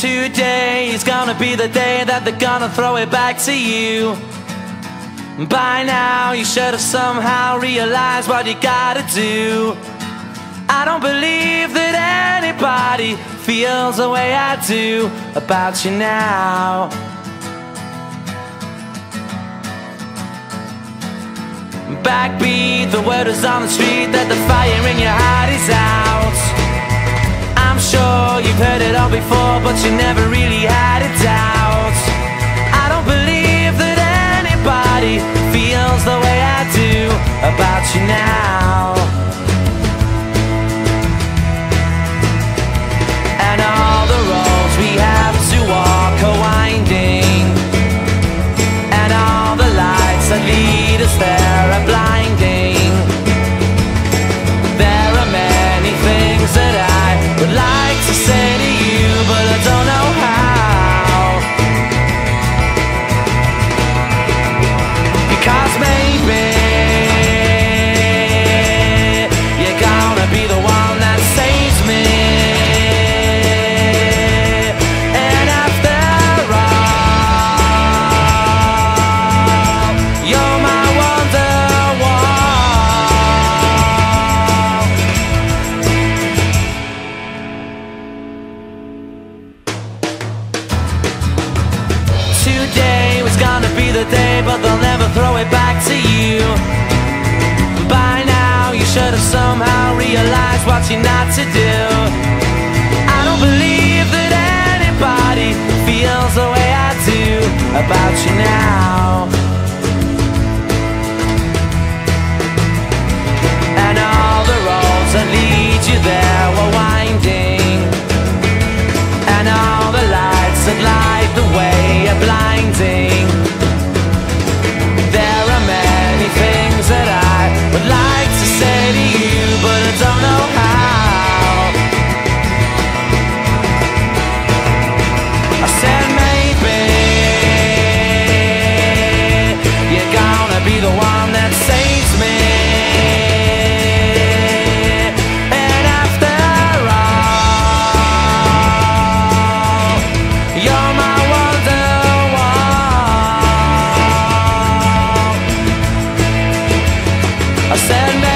Today is gonna be the day that they're gonna throw it back to you. By now you should have somehow realized what you gotta do. I don't believe that anybody feels the way I do about you now. Backbeat, the word is on the street that the fire in your heart is out. I'm sure you've heard it all before, but you never really had a doubt. I don't believe that anybody feels the way I do about you now. And all the roads we have to walk are winding, and all the lights that lead us there are blinding. There are many things that I would like to say to you, but I don't know how. Because maybe you're gonna be the one that saves me. And after all, you're my Today was gonna be the day, but they'll never throw it back to you. By now you should have somehow realized what you're not to do. I don't believe that anybody feels the way I do about you now. And all the roads that lead you there were winding, and all the lights that light the way are blinding. There are many things that I would like to say to you, but I don't know how. I said maybe you're gonna be the one that saves me. And after all, you're my Wonderwall. I said